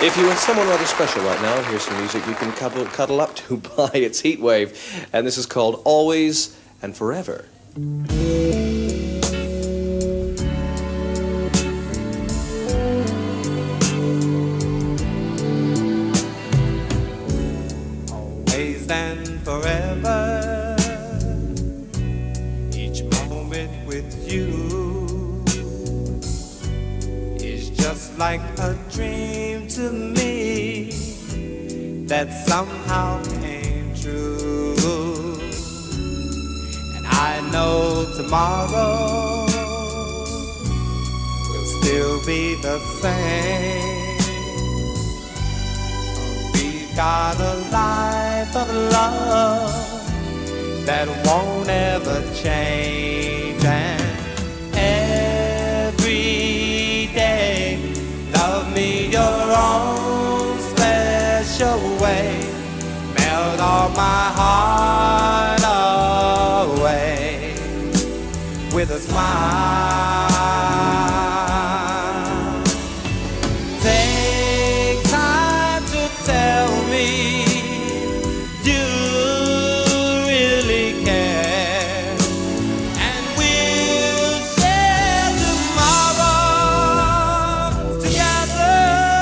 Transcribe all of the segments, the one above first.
If you want someone rather special right now, here's some music you can cuddle up to by It's Heatwave, and this is called Always and Forever. Always and forever, each moment with you is just like a dream to me that somehow came true. And I know tomorrow will still be the same. We've got a life of love that won't ever change, and every day love me your own special way, melt all my heart away with a smile. Take time to tell me you really care, and we'll share tomorrow together.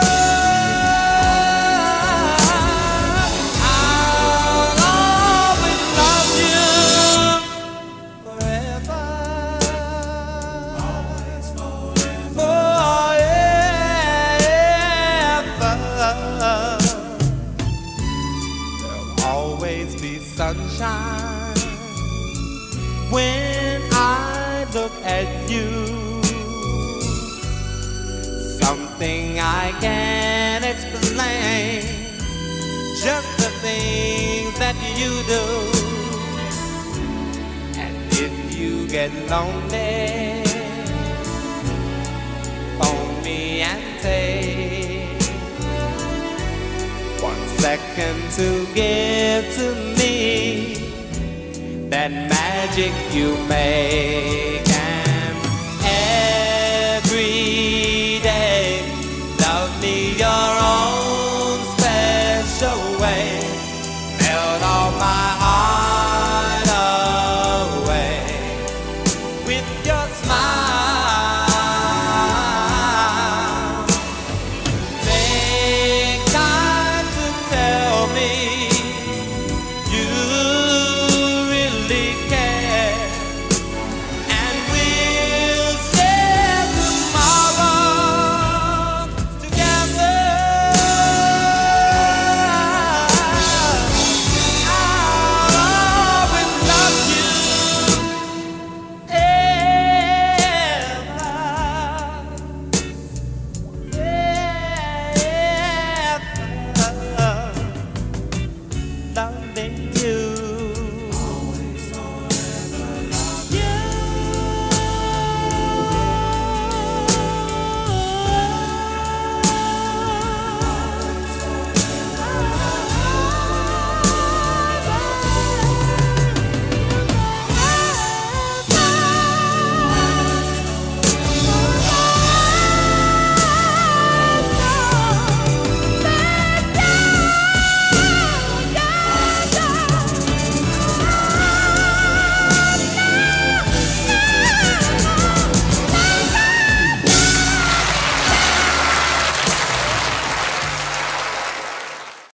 I'll always love you forever. Always forever. There'll always be sunshine when I look at you. Something I can't explain, just the things that you do. And if you get lonely, phone me and take 1 second to give to me that magic you make. And every day love me your